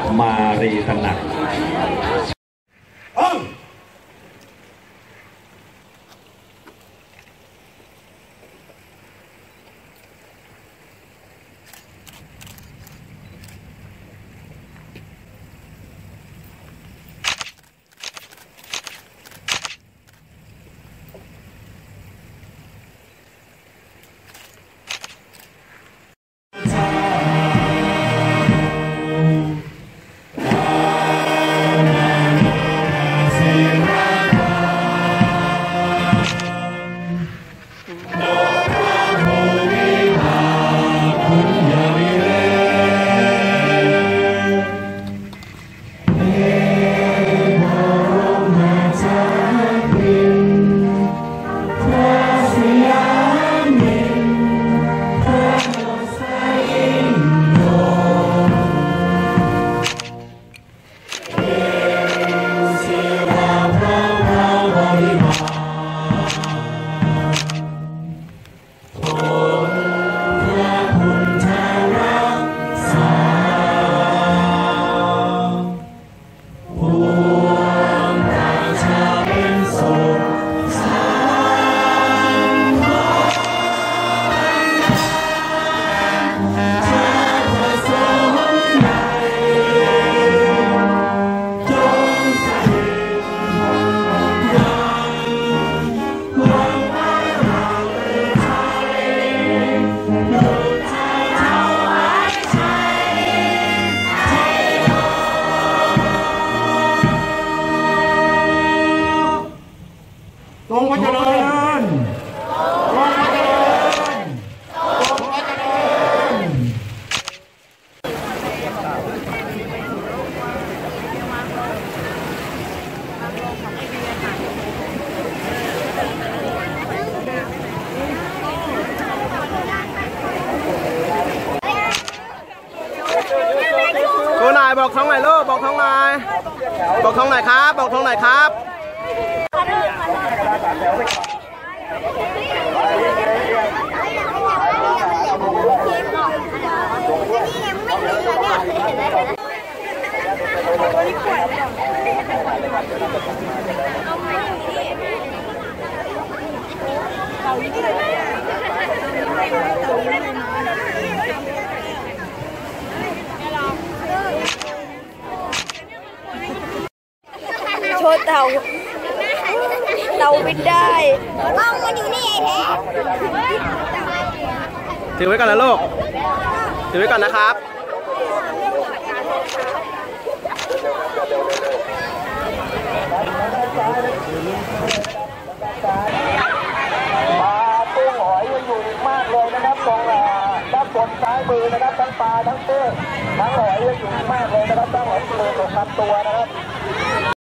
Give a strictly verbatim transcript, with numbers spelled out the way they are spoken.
มารีตระหนักทรงพระเจริญทรงพระเจริญทรงพระเจริญครูนายบอกท้องไหนลูกบอกท้องไหนบอกท้องไหนครับบอกท้องไหนครับโชว์เต่าเต่าบินได้กล้องมันอยู่นี่ไอ้แท้ถือไว้ก่อนนะลูกถือไว้ก่อนนะครับปลาตุ้งหอยยังอยู่อีกมากเลยนะครับตรงด้านบนซ้ายมือนะครับทั้งปลาทั้งตุ้งทั้งหอยยังอยู่อีกมากเลยนะครับทั้งหอยเปลือกของตัวนะครับ